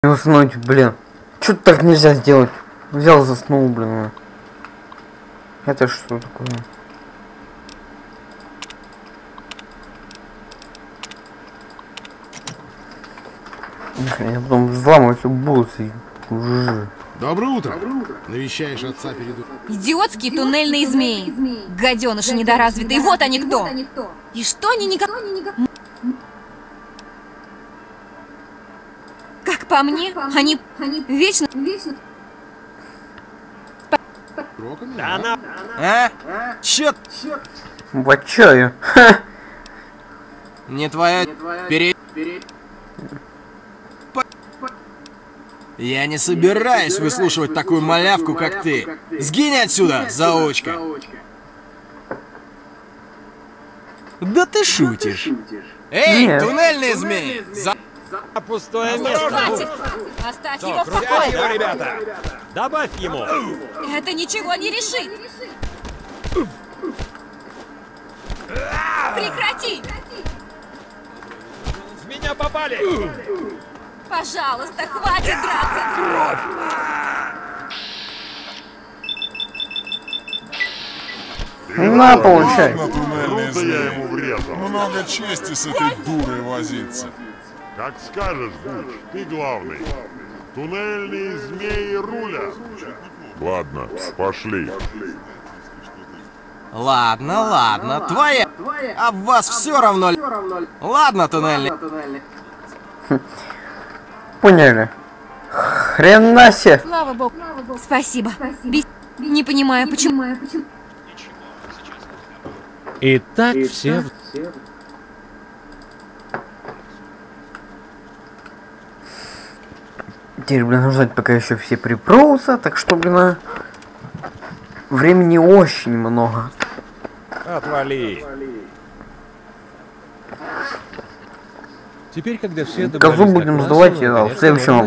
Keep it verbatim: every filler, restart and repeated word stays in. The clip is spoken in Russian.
Не уснуть, блин. Чё так нельзя сделать? Взял, заснул, блин. Это что такое? Я потом взламывать все бусы. Доброе утро. Навещаешь отца перед... Идиотские туннельные змеи. Гаденыши недоразвитые. Вот они кто. И что они никак... Как по мне, они вечно... Да она... А? Чё? Вот чё я? Не твоя... Пере... Я не собираюсь выслушивать такую малявку, как ты. Сгинь отсюда, заучка. Да ты шутишь. Эй, Нет. туннельные змеи! За... Пустое место. Хватит! Оставь его в Крутясь его, покое! ребята! Добавь ему! Это ничего не решит! Прекрати! В меня попали! Пожалуйста, хватит драться! На, получай. Ладно, туннельные Круто я ему змеи. врезал. Много чести с этой дурой возиться. Как скажешь, Буч, ты главный. Туннельные змеи рулят. Ладно, пошли. Ладно, ладно, твоя... А в вас все равно... Ладно, туннельный... Поняли. Хрена себе. Слава богу. Спасибо. Бес... Не понимаю, почему... Итак, все... Теперь, блин, нужно ждать, пока еще все припрутся, так что, блин, а, времени очень много. Отвали! Теперь, когда все Козу добрались до будем класса, сдавать мы в наконец-то следующем можем